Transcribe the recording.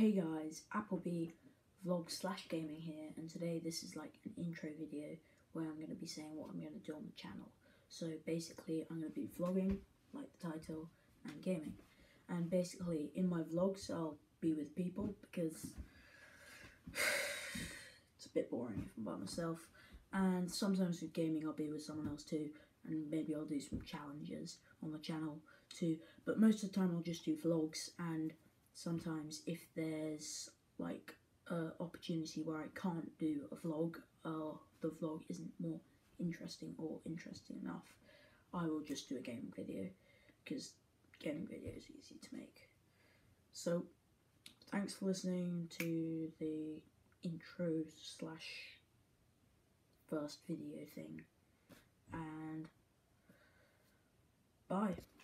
Hey guys, Applebee vlog / gaming here, and today this is like an intro video where I'm going to be saying what I'm going to do on the channel. So basically I'm going to be vlogging, like the title, and gaming. And basically in my vlogs I'll be with people because it's a bit boring if I'm by myself. And sometimes with gaming I'll be with someone else too, and maybe I'll do some challenges on the channel too. But most of the time I'll just do vlogs, and sometimes if there's like an opportunity where I can't do a vlog, the vlog isn't more interesting or interesting enough, I will just do a gaming video because gaming video is easy to make. So thanks for listening to the intro / first video thing, and bye.